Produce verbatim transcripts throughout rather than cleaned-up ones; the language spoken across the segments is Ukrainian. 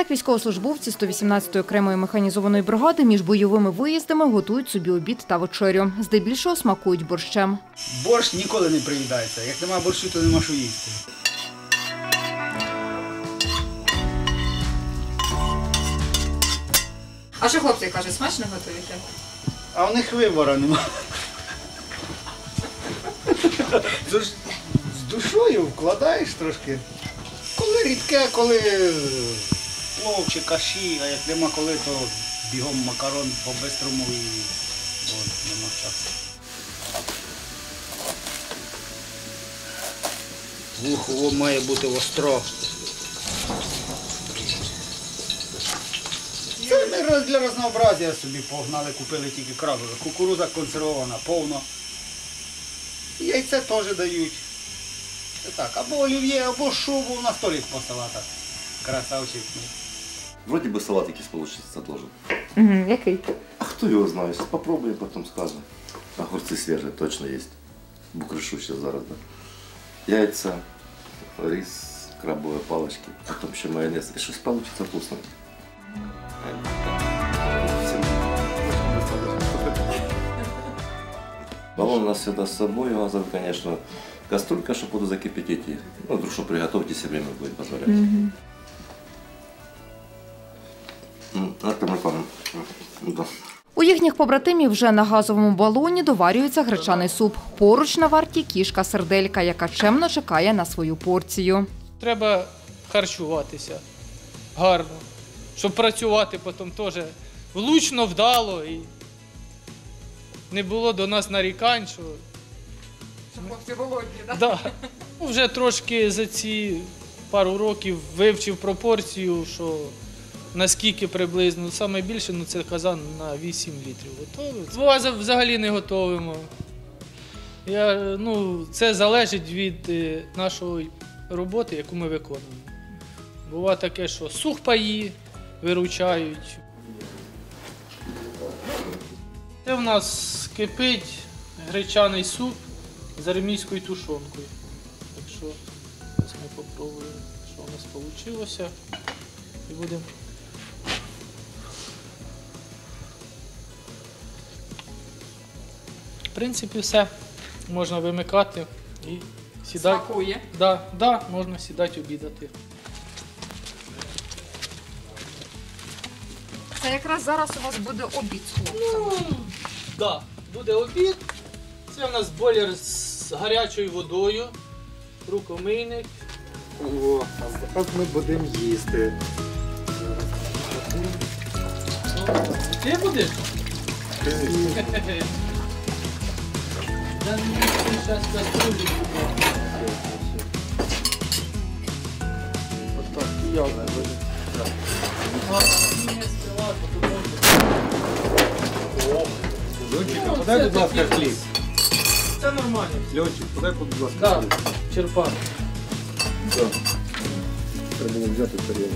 Так військовослужбовці сто вісімнадцятої окремої механізованої бригади між бойовими виїздами готують собі обід та вечерю. Здебільшого смакують борщем. Борщ ніколи не приїдається. Як немає борщу, то нема що їсти. А що хлопці кажуть, смачно готуєте? А у них вибору немає. З душою вкладаєш трошки. Коли рідке, коли плов чи каші, а як нема коли, то бігом макарон по-бистрому і от, нема часу. Вухо має бути остро. Це ми для разнообразія собі погнали, купили тільки крабове. Кукурудза консервована повно. Яйце теж дають. Це так, або олів'є, або шубу, у нас теж по салатах. Красавчик. Вроде бы салат якийсь получится должен. Угу, який? А кто его знает? Сейчас попробуем, потом скажем. Огурцы свежие точно есть. Букрышу сейчас зараз, да. Яйца, рис, крабовые палочки, потом еще майонез. И что получится вкусно. Баллон у нас всегда с собой, газовый, конечно. Кастрюлька, чтобы воду закипятить. Ну, вдруг что приготовьте, себе время будет позволять. Mm-hmm. Это мы там. Да. У їхніх побратимів вже на газовому балоні доварюється гречаний суп. Поруч на варті кішка-серделька, яка чемно чекає на свою порцію. Треба харчуватися гарно, щоб працювати потім теж влучно, вдало і не було до нас нарікань, що... Щоб хлопці голодні, так? Да. Вже трошки за ці пару років вивчив пропорцію, що наскільки приблизно, саме більше, ну це казан на вісім літрів готовий. Буває, взагалі не готовимо. Я, ну, це залежить від нашої роботи, яку ми виконуємо. Буває таке, що сухпаї виручають. Це в нас кипить гречаний суп з армійською тушонкою. Так що зараз ми спробуємо, що у нас вийшло. І будемо. В принципі, все. Можна вимикати і сідати. Смакує? Да, да, можна сідати обідати. Це якраз зараз у вас буде обід з хлопцями. Ну, да, буде обід. Це у нас бойлер з гарячою водою, рукомийник. О, а зараз ми будемо їсти. Ти будеш? Я не зараз кастрюлю. Отак, і я не буду. Льончик, а подай, будь ласка, хліб. Це нормально. Льончик, подай, будь ласка, Так, хліб. черпак. Так. Треба було взяти тарілочку.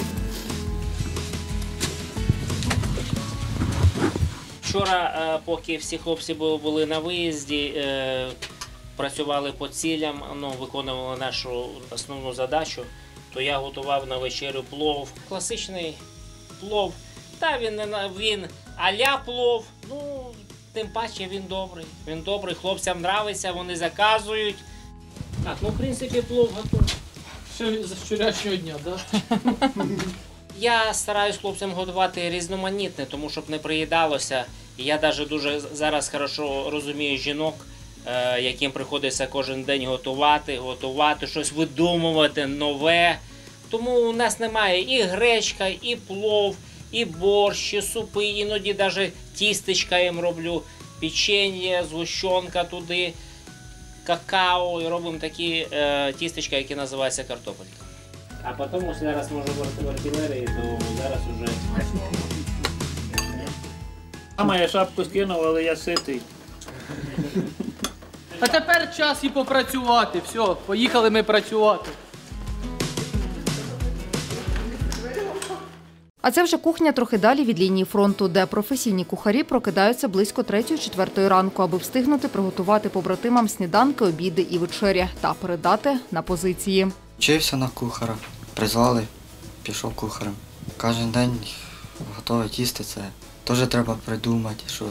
Вчора, поки всі хлопці були на виїзді, працювали по цілям, ну, виконували нашу основну задачу, то я готував на вечерю плов. Класичний плов. Та він, він а-ля плов, ну, тим паче він добрий. Він добрий, хлопцям подобається, вони заказують. Так, ну, в принципі, плов готовий. Ще з вчорашнього дня, так? Да? Я стараюсь хлопцям готувати різноманітне, тому щоб не приїдалося. Я навіть дуже зараз хорошо розумію жінок, яким приходиться кожен день готувати, готувати, щось видумувати нове. Тому у нас немає і гречка, і плов, і борщ, і супи, іноді навіть тістечка їм роблю, печення, згущенка туди, какао, і робимо такі е, тістечка, які називаються картопелька. А потім, ось зараз можу в артилерії, то зараз вже... Мама, я шапку скинув, але я ситий. А тепер час і попрацювати. Все, поїхали ми працювати. А це вже кухня трохи далі від лінії фронту, де професійні кухарі прокидаються близько третьої-четвертої ранку, аби встигнути приготувати побратимам сніданки, обіди і вечері та передати на позиції. Вчився на кухара, призвали, пішов кухарем. Кожен день готувати їсти це теж треба придумати, що,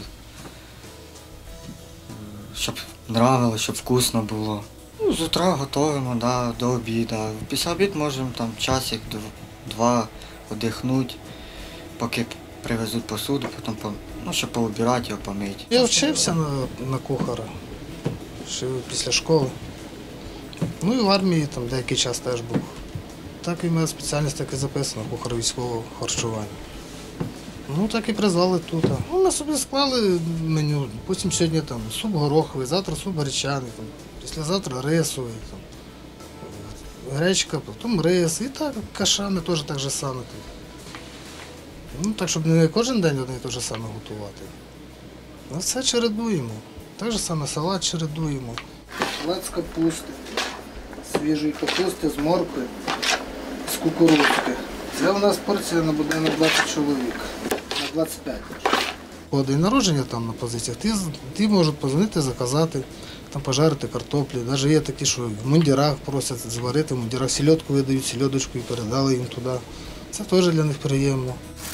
щоб нравилось, щоб вкусно було. Ну, з утра готуємо, да, до обіду. Після обіду можемо там часик, два віддихнути, поки привезуть посуду, потім по- ну, щоб поубирати його, помити. Я вчився на, на кухара ще після школи. Ну і в армії там деякий час теж був. Так і моя спеціальність так і записана, кухар військового харчування. Ну так і призвали тут. Ну, ми собі склали меню, потім сьогодні там суп гороховий, завтра суп гречаний, там, післязавтра рисовий, там, гречка, потім рис. І так кашани теж так же саме. Ну так, щоб не кожен день одне і те ж саме готувати. Ну, все чередуємо. Так же саме салат чередуємо. Салат з капусти, свіжої капусти з моркви, з кукурудзки. Це у нас порція буде на двадцять чоловік, на двадцять п'ять. По день народження там на позиціях, ті, ті можуть позвонити, заказати, там пожарити картоплі. Навіть є такі, що в мундірах просять зварити, в мундірах сільодку видають, сільодочку і передали їм туди. Це теж для них приємно.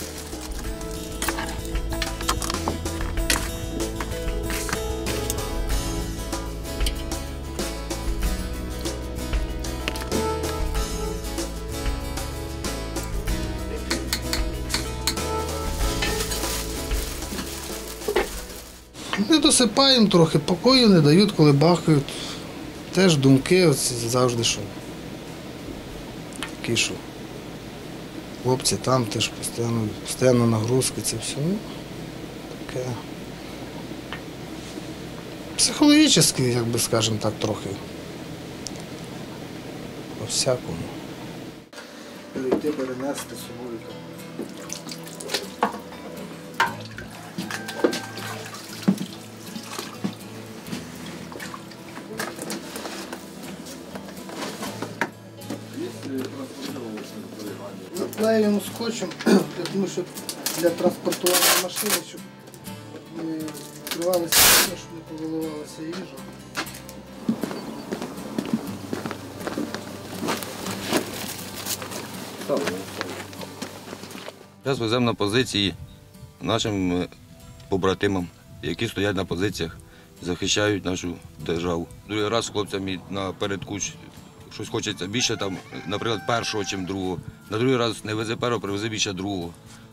Не досипаємо трохи, покою не дають, коли бахають. Теж думки оці завжди, що такі, що хлопці там теж постійно, постійно нагрузки, це все. Ну, таке. Психологічно, як би скажемо так, трохи. По-всякому. Перейти, перенести з собою. Заклеюємо скотчем, тому що для транспортування машини, щоб не відкривалися, щоб не повиливалася їжа. Зараз веземо на позиції нашим е, побратимам, які стоять на позиціях, захищають нашу державу. Другий раз хлопцям і напередку щось хочеться більше, там, наприклад, першого, ніж другого. На другий раз не везе першого, привезе більше другого.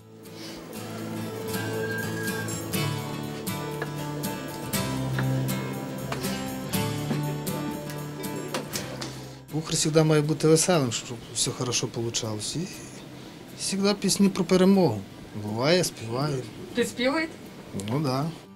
Кухар завжди має бути веселим, щоб все добре вийшло. І завжди пісні про перемогу. Буває, співає. Ти співаєте? Ну так. Да.